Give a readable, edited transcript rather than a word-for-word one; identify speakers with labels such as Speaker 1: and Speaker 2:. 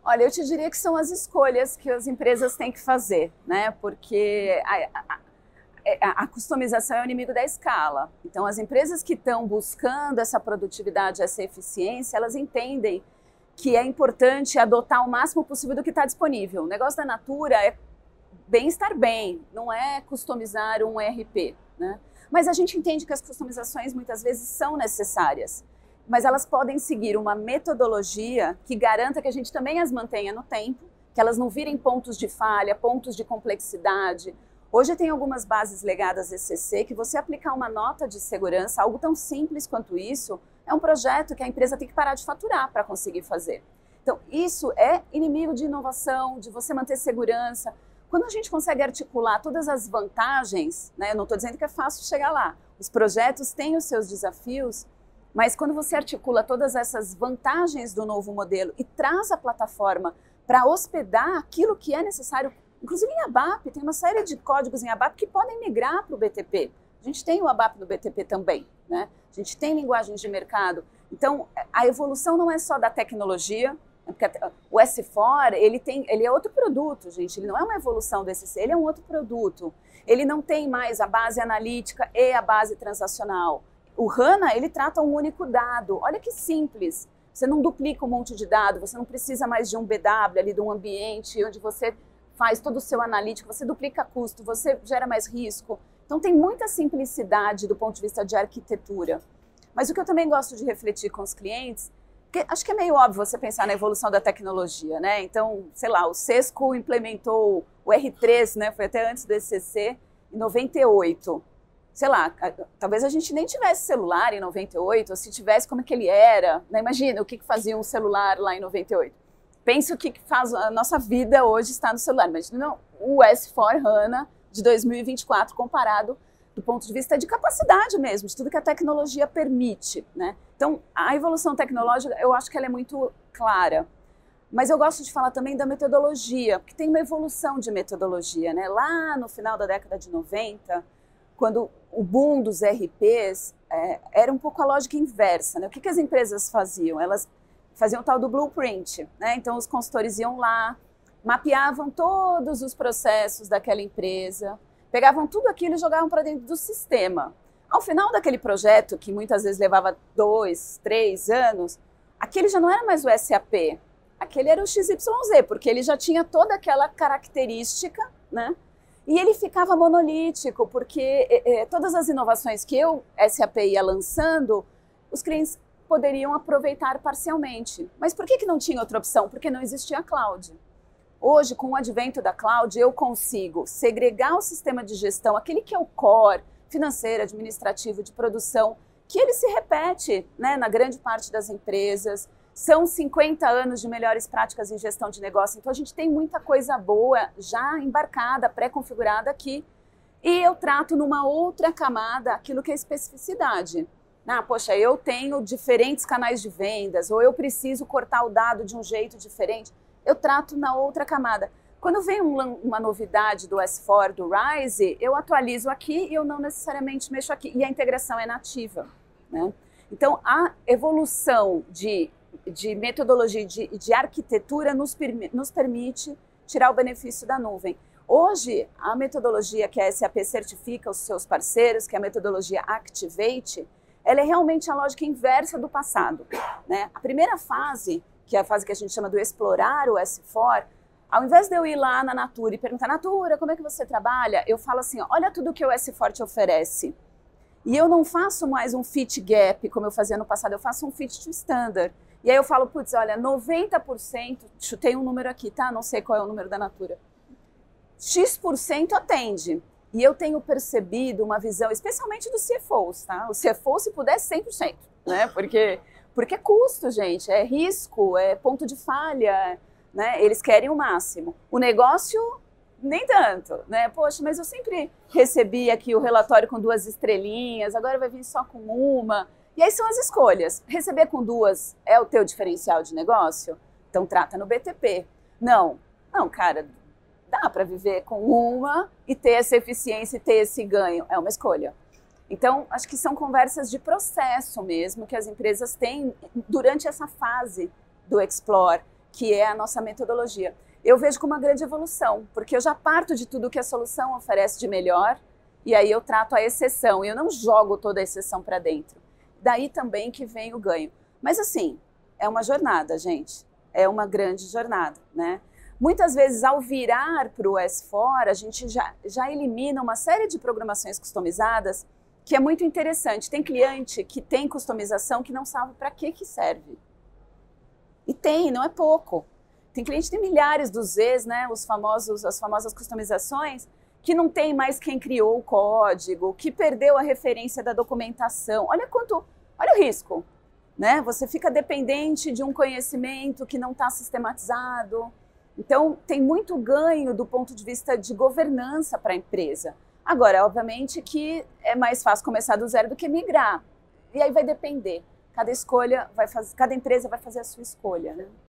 Speaker 1: Olha, eu te diria que são as escolhas que as empresas têm que fazer, né? Porque a customização é o inimigo da escala. Então, as empresas que estão buscando essa produtividade, essa eficiência, elas entendem que é importante adotar o máximo possível do que está disponível. O negócio da Natura é estar bem, não é customizar um ERP, né? Mas a gente entende que as customizações muitas vezes são necessárias, mas elas podem seguir uma metodologia que garanta que a gente também as mantenha no tempo, que elas não virem pontos de falha, pontos de complexidade. Hoje tem algumas bases legadas ECC que você aplicar uma nota de segurança, algo tão simples quanto isso, é um projeto que a empresa tem que parar de faturar para conseguir fazer. Então, isso é inimigo de inovação, de você manter segurança. Quando a gente consegue articular todas as vantagens, né, eu não estou dizendo que é fácil chegar lá, os projetos têm os seus desafios, mas quando você articula todas essas vantagens do novo modelo e traz a plataforma para hospedar aquilo que é necessário, inclusive em ABAP, tem uma série de códigos em ABAP que podem migrar para o BTP. A gente tem o ABAP no BTP também, né? A gente tem linguagens de mercado. Então, a evolução não é só da tecnologia, porque o S4, ele é outro produto, gente. Ele não é uma evolução do SC, ele é um outro produto. Ele não tem mais a base analítica e a base transacional. O HANA, ele trata um único dado. Olha que simples. Você não duplica um monte de dado, você não precisa mais de um BW ali, de um ambiente onde você faz todo o seu analítico, você duplica custo, você gera mais risco. Então tem muita simplicidade do ponto de vista de arquitetura. Mas o que eu também gosto de refletir com os clientes, porque acho que é meio óbvio você pensar na evolução da tecnologia, né? Então, sei lá, o Cisco implementou o R3, né? Foi até antes do ECC, em 98. Sei lá, talvez a gente nem tivesse celular em 98, ou se tivesse, como é que ele era, né? Imagina o que fazia um celular lá em 98. Pensa o que faz a nossa vida hoje está no celular. Imagina o S4HANA de 2024 comparado do ponto de vista de capacidade mesmo, de tudo que a tecnologia permite, né? Então, a evolução tecnológica, eu acho que ela é muito clara. Mas eu gosto de falar também da metodologia, porque tem uma evolução de metodologia, né? Lá no final da década de 90, quando o boom dos ERPs, era um pouco a lógica inversa, né? O que as empresas faziam? Elas faziam o tal do blueprint, né? Então, os consultores iam lá, mapeavam todos os processos daquela empresa, pegavam tudo aquilo e jogavam para dentro do sistema. Ao final daquele projeto, que muitas vezes levava 2, 3 anos, aquele já não era mais o SAP, aquele era o XYZ, porque ele já tinha toda aquela característica, né? E ele ficava monolítico, porque todas as inovações que o SAP ia lançando, os clientes poderiam aproveitar parcialmente. Mas por que não tinha outra opção? Porque não existia a cloud. Hoje, com o advento da cloud, eu consigo segregar o sistema de gestão, aquele que é o core, financeiro, administrativo, de produção, que ele se repete, né, na grande parte das empresas. São 50 anos de melhores práticas em gestão de negócio, então a gente tem muita coisa boa já embarcada, pré-configurada aqui. E eu trato numa outra camada aquilo que é especificidade. Ah, poxa, eu tenho diferentes canais de vendas, ou eu preciso cortar o dado de um jeito diferente. Eu trato na outra camada. Quando vem uma novidade do S4, do RISE, eu atualizo aqui e eu não necessariamente mexo aqui. E a integração é nativa, né? Então, a evolução de metodologia, de arquitetura nos permite tirar o benefício da nuvem. Hoje, a metodologia que a SAP certifica os seus parceiros, que é a metodologia Activate, ela é realmente a lógica inversa do passado, né? A primeira fase, que é a fase que a gente chama do explorar o S4, ao invés de eu ir lá na Natura e perguntar, Natura, como é que você trabalha? Eu falo assim, olha tudo que o S4 te oferece. E eu não faço mais um fit gap, como eu fazia no passado, eu faço um fit to standard. E aí eu falo, putz, olha, 90%, chutei um número aqui, tá? Não sei qual é o número da Natura. X% atende. E eu tenho percebido uma visão, especialmente dos CFOs, tá? O CFO, se puder, 100%, né? Porque é custo, gente, é risco, é ponto de falha, né? Eles querem o máximo. O negócio, nem tanto, né? Poxa, mas eu sempre recebi aqui o relatório com 2 estrelinhas, agora vai vir só com uma. E aí são as escolhas. Receber com 2 é o teu diferencial de negócio? Então trata no BTP. Não, cara, dá para viver com uma e ter essa eficiência e ter esse ganho. É uma escolha. Então, acho que são conversas de processo mesmo que as empresas têm durante essa fase do Explore, que é a nossa metodologia. Eu vejo como uma grande evolução, porque eu já parto de tudo que a solução oferece de melhor, e aí eu trato a exceção, e eu não jogo toda a exceção para dentro. Daí também que vem o ganho. Mas assim, é uma jornada, gente. É uma grande jornada, né? Muitas vezes, ao virar para o S4, a gente já elimina uma série de programações customizadas que é muito interessante. Tem cliente que tem customização que não sabe para que serve. E tem, não é pouco. Tem cliente que tem milhares dos Zs, né? As famosas customizações, que não tem mais quem criou o código, que perdeu a referência da documentação. Olha o risco, né? Você fica dependente de um conhecimento que não está sistematizado. Então, tem muito ganho do ponto de vista de governança para a empresa. Agora, obviamente que é mais fácil começar do zero do que migrar. E aí vai depender. Cada empresa vai fazer a sua escolha, né?